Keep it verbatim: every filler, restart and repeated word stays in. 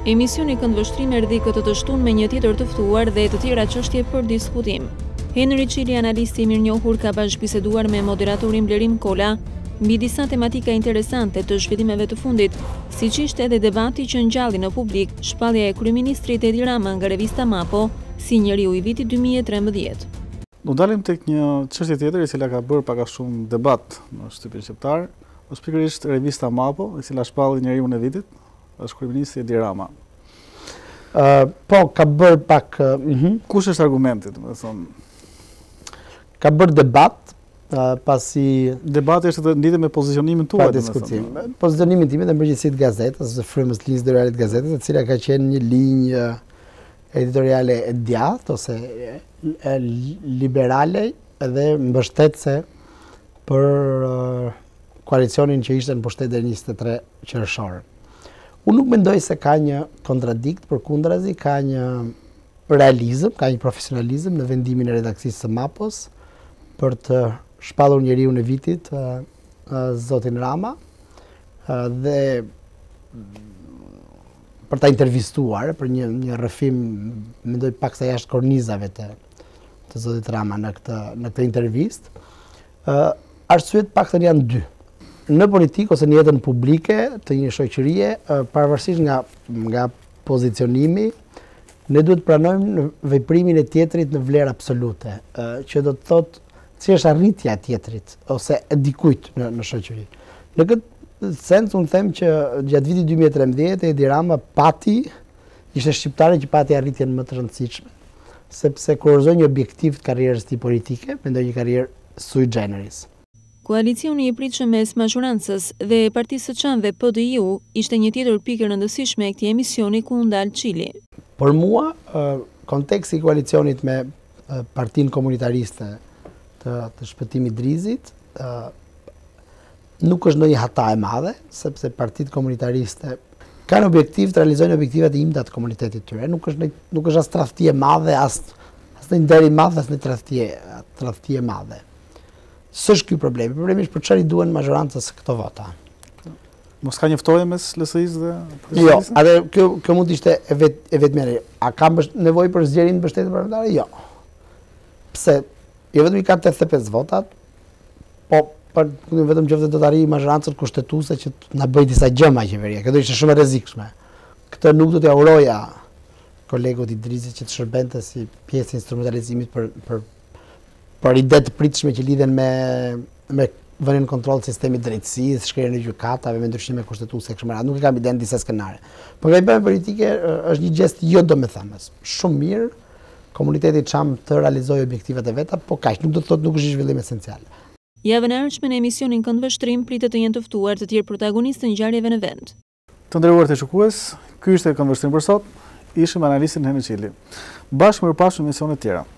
Emisioni Këndvështrim erdhi këtë të shtunë me një tjetër të ftuar dhe të tjera çështje për diskutim. Henri Çili, analisti i mirënjohur, ka bashkëbiseduar me moderatorin Blerim Kola mbi disa tematika interesante të zhvillimeve të fundit, siç ishte edhe debati që ngjalli në publik shpallja e kryeministrit Edi Rama nga revista Mapo si njeriu i vitit dy mijë e trembëdhjetë. Do dalim tek një çështje tjetër e cila ka bërë pak a shumë debat në shtypin shqiptar, është pikërisht revista Mapo, e cila shpalli njeriu e vitit, është kryeministri Edi Rama. Uh, po, ka bërë pak... Uh, uh -huh. Kush është argumenti, do të thonë? Ka bërë debat, uh, pasi... Debati është të ndihet me pozicionimin tuaj. Pa diskutim. Pozicionimin tim dhe në përgjithësi të gazetës, së frymës linjës editoriale të gazetës, e cila ka qenë një linjë editoriale e djathtë ose e liberale dhe mbështetëse për uh, koalicionin që ishte në pushtet deri njëzet e tre qershor. Unë nuk mendoj se ka një kontradikt, përkundrazi ka një realizëm, ka një profesionalizëm në vendimin e redaksisë së Mapos për të shpallur njeriu e vitit, uh, uh, zotin Rama, uh, dhe për ta intervistuar për një një rrëfim, mendoj pak sa jashtë kornizave të të zotit Rama në këtë në këtë intervistë. Uh, arsyet paktën janë dy. Në politikë ose në jetën publike të një shoqërie, pavarësisht nga nga pozicionimi, ne duhet pranojmë në veprimin e tjetrit në vlerë absolute, që do të thotë si është arritja e tjetrit ose e dikujt në, në shoqëri. Në këtë sens unë them që gjatë vitit dy mijë e trembëdhjetë Edi Rama pati, ishte shqiptari që pati arritjen më të rëndësishme, sepse kurorëzoi një objektiv të karrierës tij politike, mendoj një karrierë sui generis. Koalicioni i pritshëm mes majorancës dhe Partisë së Çamëve P D I U ishte një tjetër pikë e rëndësishme e këtij emisioni ku ndal Çili. Për mua, konteksti i koalicionit me Partinë Komunitariste të, të Shpëtimit Drizit nuk është ndonjë hata e madhe, sepse Partitë Komunitariste kanë objektiv të realizojnë objektivat e imta të komunitetit tyre. Nuk është nuk është as tradhti e madhe, as as një nder i madh, as një tradhti tradhti e madhe. S'është ky problemi. Problemi është për çfarë i duhen majorancës këto vota. Mos ka një ftoje mes L S I-s dhe Jo, atë kjo kjo mund të ishte e vet e vetmja. A ka nevojë për zgjerin të mbështetjes parlamentare? Jo. Pse? Jo vetëm i ka tetëdhjetë e pesë votat, po për vetëm qoftë do të arrijë majorancën kushtetuese që na bëj disa gjëma qeveria. Kjo do ishte shumë e rrezikshme. Këtë nuk do t'ia uroja kolegut i Drizit që të shërbente si pjesë e instrumentalizimit për për për ide të pritshme që lidhen me me vënien në kontroll të sistemit drejtësisë, shkrirjen e gjykatave me ndryshime kushtetuese kështu me radhë. Nuk e kam iden disa skenare. Por nga i bën politike është një gjest jo domethënës. Shumë mirë komuniteti Çam të realizojë objektivat e veta, po kaq nuk do të thotë nuk është zhvillim esencial. Javën e ardhshme në emisionin Këndvështrim pritet të jenë të ftuar të tjerë protagonistë të ngjarjeve në vend. Të nderuar të shikues, ky ishte Këndvështrim për sot. Ishim analistin Henri Çili. Bashkë mirëpafshim në emisione të tjera.